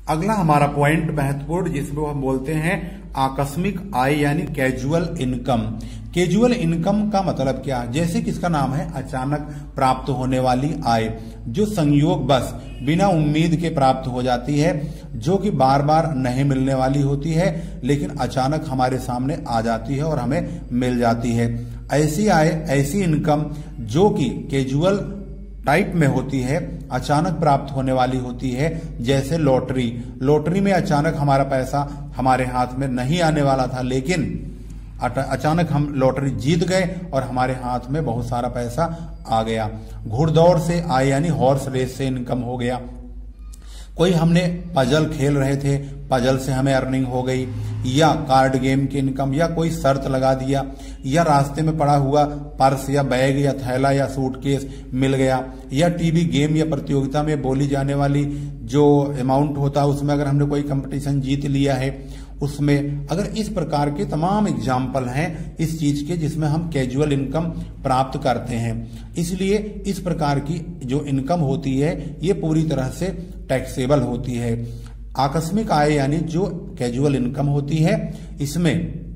अगला हमारा पॉइंट महत्वपूर्ण जिसमें हम बोलते हैं आकस्मिक आय यानी कैजुअल इनकम। कैजुअल इनकम का मतलब क्या? जैसे कि इसका नाम है अचानक प्राप्त होने वाली आय, जो संयोग बस बिना उम्मीद के प्राप्त हो जाती है, जो कि बार बार नहीं मिलने वाली होती है लेकिन अचानक हमारे सामने आ जाती है और हमें मिल जाती है। ऐसी आय, ऐसी इनकम जो कि कैजुअल टाइप में होती है, अचानक प्राप्त होने वाली होती है। जैसे लॉटरी, लॉटरी में अचानक हमारा पैसा हमारे हाथ में नहीं आने वाला था लेकिन अचानक हम लॉटरी जीत गए और हमारे हाथ में बहुत सारा पैसा आ गया। घुड़दौड़ से आय यानी हॉर्स रेस से इनकम हो गया। कोई हमने पजल खेल रहे थे, पजल से हमें अर्निंग हो गई, या कार्ड गेम की इनकम, या कोई शर्त लगा दिया, या रास्ते में पड़ा हुआ पर्स या बैग या थैला या सूटकेस मिल गया, या टीवी गेम या प्रतियोगिता में बोली जाने वाली जो अमाउंट होता है उसमें अगर हमने कोई कंपटीशन जीत लिया है उसमें। अगर इस प्रकार के तमाम एग्जाम्पल हैं इस चीज के जिसमें हम कैजुअल इनकम प्राप्त करते हैं। इसलिए इस प्रकार की जो इनकम होती है ये पूरी तरह से टैक्सेबल होती है। आकस्मिक आय यानी जो कैजुअल इनकम होती है इसमें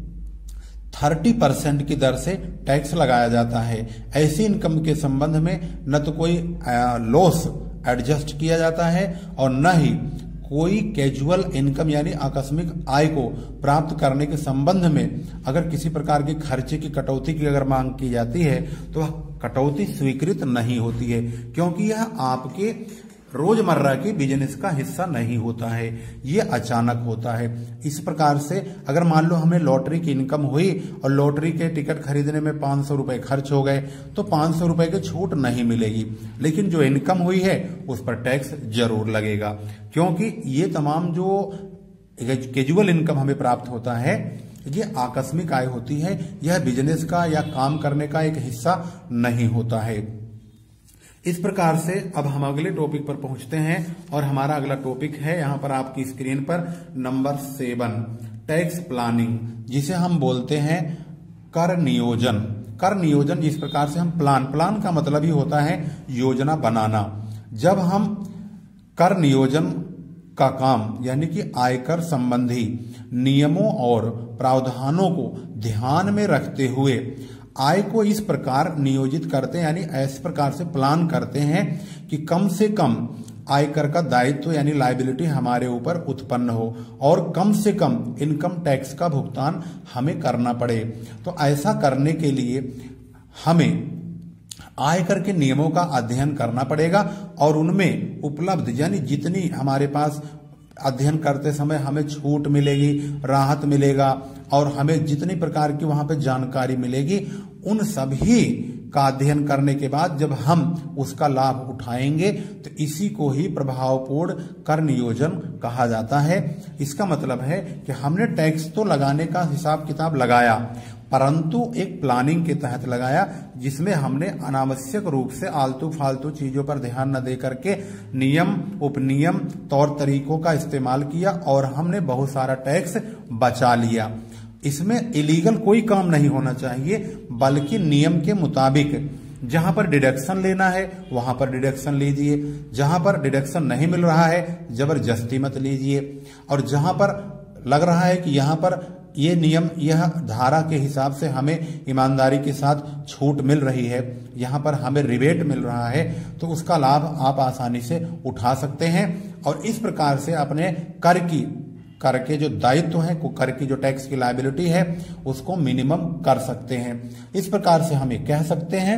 30% की दर से टैक्स लगाया जाता है। ऐसी इनकम के संबंध में न तो कोई लॉस एडजस्ट किया जाता है और न ही कोई कैजुअल इनकम यानी आकस्मिक आय को प्राप्त करने के संबंध में अगर किसी प्रकार के खर्चे की कटौती की अगर मांग की जाती है तो वह कटौती स्वीकृत नहीं होती है, क्योंकि यह आपके रोजमर्रा के बिजनेस का हिस्सा नहीं होता है, ये अचानक होता है। इस प्रकार से अगर मान लो हमें लॉटरी की इनकम हुई और लॉटरी के टिकट खरीदने में 500 रुपए खर्च हो गए तो 500 रुपए की छूट नहीं मिलेगी, लेकिन जो इनकम हुई है उस पर टैक्स जरूर लगेगा, क्योंकि ये तमाम जो कैजुअल इनकम हमें प्राप्त होता है ये आकस्मिक आय होती है, यह बिजनेस का या काम करने का एक हिस्सा नहीं होता है। इस प्रकार से अब हम अगले टॉपिक पर पहुंचते हैं और हमारा अगला टॉपिक है यहाँ पर आपकी स्क्रीन पर नंबर 7, टैक्स प्लानिंग, जिसे हम बोलते हैं कर नियोजन। कर नियोजन जिस प्रकार से हम प्लान का मतलब ही होता है योजना बनाना। जब हम कर नियोजन का काम यानी कि आयकर संबंधी नियमों और प्रावधानों को ध्यान में रखते हुए आय को इस प्रकार नियोजित करते हैं यानी इस प्रकार से प्लान करते हैं कि कम से कम आयकर का दायित्व यानी लायबिलिटी हमारे ऊपर उत्पन्न हो और कम से कम इनकम टैक्स का भुगतान हमें करना पड़े। तो ऐसा करने के लिए हमें आयकर के नियमों का अध्ययन करना पड़ेगा और उनमें उपलब्ध यानी जितनी हमारे पास अध्ययन करते समय हमें छूट मिलेगी, राहत मिलेगा और हमें जितनी प्रकार की वहां पे जानकारी मिलेगी उन सभी का अध्ययन करने के बाद जब हम उसका लाभ उठाएंगे तो इसी को ही प्रभावपूर्ण कर नियोजन कहा जाता है। इसका मतलब है कि हमने टैक्स तो लगाने का हिसाब किताब लगाया परंतु एक प्लानिंग के तहत लगाया जिसमें हमने अनावश्यक रूप से आलतू फालतू चीजों पर ध्यान न दे करके नियम उपनियम तौर तरीकों का इस्तेमाल किया और हमने बहुत सारा टैक्स बचा लिया। इसमें इलीगल कोई काम नहीं होना चाहिए बल्कि नियम के मुताबिक जहां पर डिडक्शन लेना है वहां पर डिडक्शन लीजिए, जहां पर डिडक्शन नहीं मिल रहा है जबरदस्ती मत लीजिए, और जहां पर लग रहा है कि यहां पर ये नियम यह धारा के हिसाब से हमें ईमानदारी के साथ छूट मिल रही है, यहाँ पर हमें रिबेट मिल रहा है तो उसका लाभ आप आसानी से उठा सकते हैं और इस प्रकार से अपने कर के जो दायित्व है, कर की जो टैक्स की लायबिलिटी है उसको मिनिमम कर सकते हैं। इस प्रकार से हम ये कह सकते हैं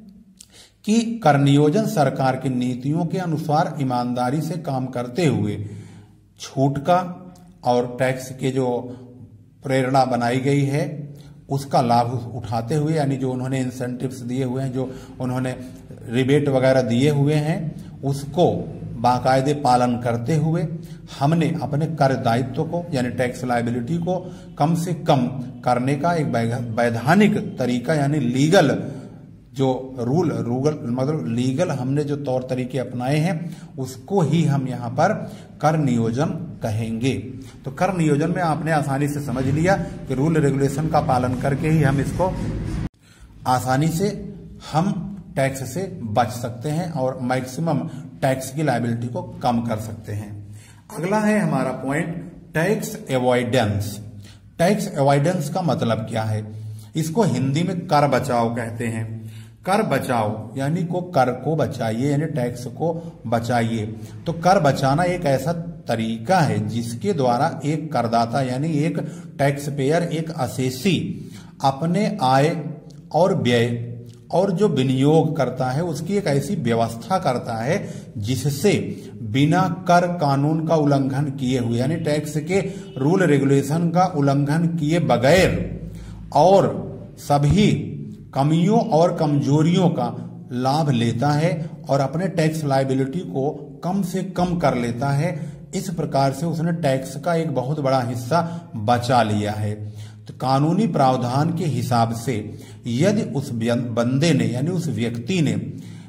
कि कर नियोजन सरकार की नीतियों के अनुसार ईमानदारी से काम करते हुए छूट का और टैक्स के जो प्रेरणा बनाई गई है उसका लाभ उठाते हुए यानी जो उन्होंने इंसेंटिव्स दिए हुए हैं, जो उन्होंने रिबेट वगैरह दिए हुए हैं उसको बाकायदे पालन करते हुए हमने अपने कर दायित्व को यानी टैक्स लायबिलिटी को कम से कम करने का एक वैधानिक तरीका यानी लीगल जो मतलब लीगल हमने जो तौर तरीके अपनाए हैं उसको ही हम यहाँ पर कर नियोजन कहेंगे। तो कर नियोजन में आपने आसानी से समझ लिया कि रूल रेगुलेशन का पालन करके ही हम इसको आसानी से हम टैक्स से बच सकते हैं और मैक्सिमम टैक्स की लायबिलिटी को कम कर सकते हैं। अगला है हमारा point tax avoidance. Tax avoidance का मतलब क्या है? इसको हिंदी में कर बचाव कहते हैं। कर बचाव यानी कर को बचाइए, यानी टैक्स को बचाइए। तो कर बचाना एक ऐसा तरीका है जिसके द्वारा एक करदाता यानी एक टैक्स पेयर, एक असेसी अपने आय और व्यय और जो विनियोग करता है उसकी एक ऐसी व्यवस्था करता है जिससे बिना कर कानून का उल्लंघन किए हुए, यानी टैक्स के रूल रेगुलेशन का उल्लंघन किए बगैर और सभी कमियों और कमजोरियों का लाभ लेता है और अपने टैक्स लायबिलिटी को कम से कम कर लेता है। इस प्रकार से उसने टैक्स का एक बहुत बड़ा हिस्सा बचा लिया है। तो कानूनी प्रावधान के हिसाब से यदि उस बंदे ने यानी उस व्यक्ति ने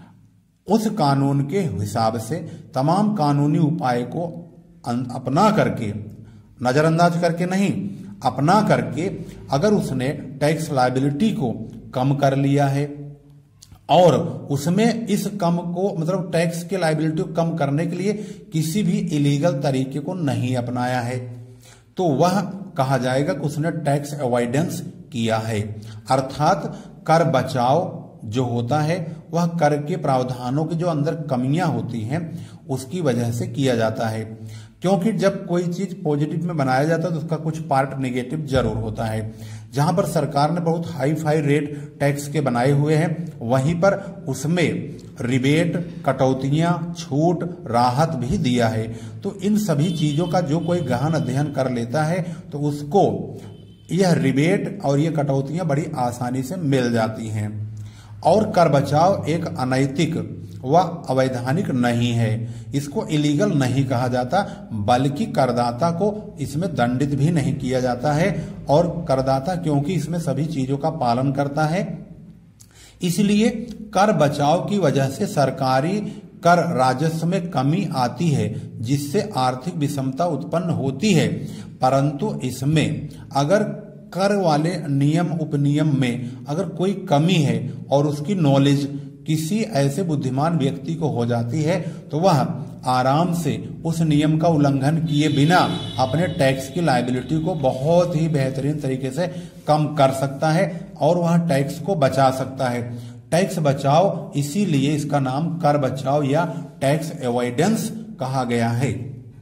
उस कानून के हिसाब से तमाम कानूनी उपाय को अपना करके, नजरअंदाज करके नहीं, अपना करके अगर उसने टैक्स लायबिलिटी को कम कर लिया है और उसमें इस कम को मतलब टैक्स के लायबिलिटी को कम करने के लिए किसी भी इलीगल तरीके को नहीं अपनाया है, तो वह कहा जाएगा कि उसने टैक्स अवॉइडेंस किया है। अर्थात कर बचाव जो होता है वह कर के प्रावधानों के जो अंदर कमियां होती हैं उसकी वजह से किया जाता है। क्योंकि जब कोई चीज पॉजिटिव में बनाया जाता है तो उसका कुछ पार्ट नेगेटिव जरूर होता है। जहां पर सरकार ने बहुत हाई फाई रेट टैक्स के बनाए हुए हैं वहीं पर उसमें रिबेट, कटौतियां, छूट, राहत भी दिया है। तो इन सभी चीजों का जो कोई गहन अध्ययन कर लेता है तो उसको यह रिबेट और ये कटौतियां बड़ी आसानी से मिल जाती हैं। और कर बचाव एक अनैतिक व अवैधानिक नहीं है, इसको इलीगल नहीं कहा जाता, बल्कि करदाता को इसमें दंडित भी नहीं किया जाता है। और करदाता क्योंकि इसमें सभी चीजों का पालन करता है, इसलिए कर बचाव की वजह से सरकारी कर राजस्व में कमी आती है जिससे आर्थिक विषमता उत्पन्न होती है। परंतु इसमें अगर कर वाले नियम उपनियम में अगर कोई कमी है और उसकी नॉलेज किसी ऐसे बुद्धिमान व्यक्ति को हो जाती है तो वह आराम से उस नियम का उल्लंघन किए बिना अपने टैक्स की लायबिलिटी को बहुत ही बेहतरीन तरीके से कम कर सकता है और वह टैक्स को बचा सकता है। टैक्स बचाव इसीलिए इसका नाम कर बचाव या टैक्स अवॉइडेंस कहा गया है।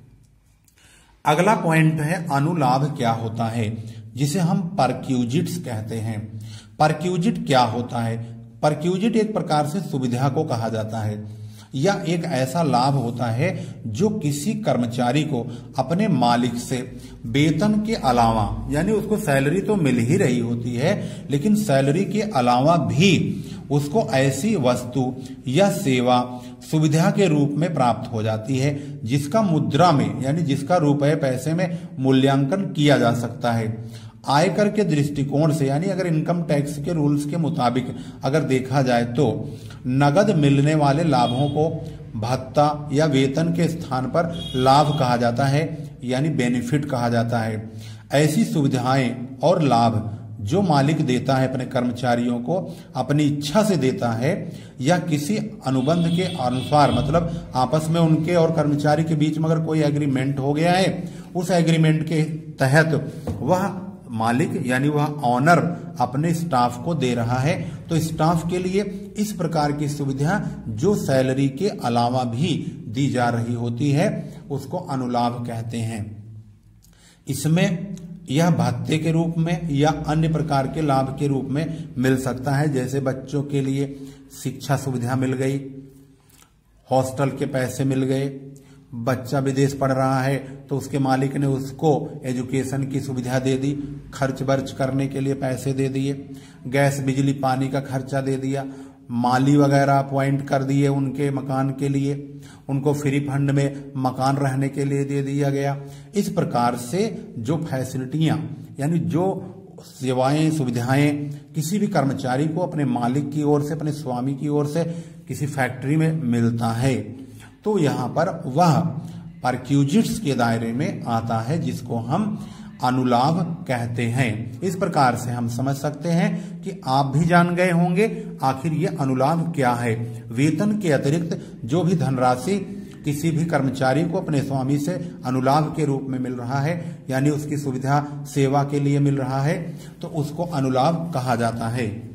अगला पॉइंट है अनुलाभ क्या होता है, जिसे हम परक्यूजिट्स कहते हैं। परक्यूजिट क्या होता है? परक्यूजिट एक प्रकार से सुविधा को कहा जाता है या एक ऐसा लाभ होता है जो किसी कर्मचारी को अपने मालिक से वेतन के अलावा, यानी उसको सैलरी तो मिल ही रही होती है लेकिन सैलरी के अलावा भी उसको ऐसी वस्तु या सेवा सुविधा के रूप में प्राप्त हो जाती है जिसका मुद्रा में यानी जिसका रुपए पैसे में मूल्यांकन किया जा सकता है। आयकर के दृष्टिकोण से यानी अगर इनकम टैक्स के रूल्स के मुताबिक अगर देखा जाए तो नगद मिलने वाले लाभों को भत्ता या वेतन के स्थान पर लाभ कहा जाता है यानी बेनिफिट कहा जाता है। ऐसी सुविधाएं और लाभ जो मालिक देता है अपने कर्मचारियों को अपनी इच्छा से देता है या किसी अनुबंध के अनुसार, मतलब आपस में उनके और कर्मचारी के बीच में अगर कोई एग्रीमेंट हो गया है, उस एग्रीमेंट के तहत वह मालिक यानी वह ऑनर अपने स्टाफ को दे रहा है, तो स्टाफ के लिए इस प्रकार की सुविधा जो सैलरी के अलावा भी दी जा रही होती है उसको अनुलाभ कहते हैं। इसमें यह भत्ते के रूप में या अन्य प्रकार के लाभ के रूप में मिल सकता है, जैसे बच्चों के लिए शिक्षा सुविधा मिल गई, हॉस्टल के पैसे मिल गए, बच्चा विदेश पढ़ रहा है तो उसके मालिक ने उसको एजुकेशन की सुविधा दे दी, खर्च बर्च करने के लिए पैसे दे दिए, गैस बिजली पानी का खर्चा दे दिया, माली वगैरह अपॉइंट कर दिए उनके मकान के लिए, उनको फ्री फंड में मकान रहने के लिए दे दिया गया। इस प्रकार से जो फैसिलिटियां यानी जो सेवाएं सुविधाएं किसी भी कर्मचारी को अपने मालिक की ओर से, अपने स्वामी की ओर से किसी फैक्ट्री में मिलता है तो यहाँ पर वह परक्यूजिट्स के दायरे में आता है जिसको हम अनुलाभ कहते हैं। इस प्रकार से हम समझ सकते हैं कि आप भी जान गए होंगे आखिर ये अनुलाभ क्या है। वेतन के अतिरिक्त जो भी धनराशि किसी भी कर्मचारी को अपने स्वामी से अनुलाभ के रूप में मिल रहा है, यानी उसकी सुविधा सेवा के लिए मिल रहा है, तो उसको अनुलाभ कहा जाता है।